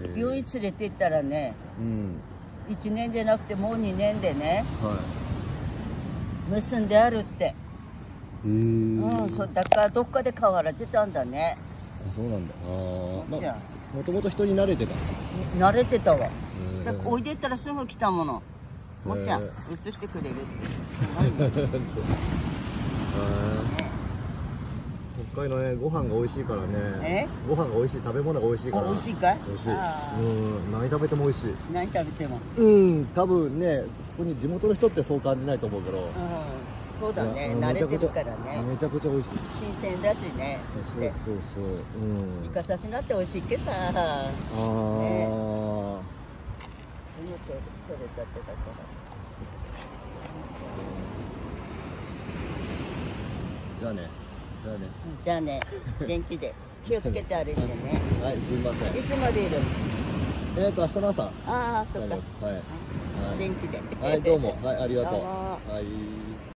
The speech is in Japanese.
病院連れて行ったらね、1年じゃなくてもう2年でね、結んであるって。そうだからどっかで変わられてたんだね。 あ、そうなんだ。もともと人に慣れてた。 慣れてたわ。だからおいでったらすぐ来たもの。もっちゃん映してくれるって。 北海道ね、ご飯が美味しいからね。ご飯が美味しい、食べ物が美味しいから。 美味しいかい？ 美味しい。何食べても美味しい。 何食べても。 多分ね、ここに地元の人ってそう感じないと思うけど。 そうだね、慣れてるからね。 めちゃくちゃ美味しい。 新鮮だしね。 そう。 イカ刺しなって美味しいけさ。取れたてだから。 じゃあね。 じゃあね、元気で気をつけて歩いてね。 はい、すみません。 いつまでいるの？ 明日の朝。 ああ、そっか。 はい。 元気で。 はい、どうも。はい、ありがとう。はい。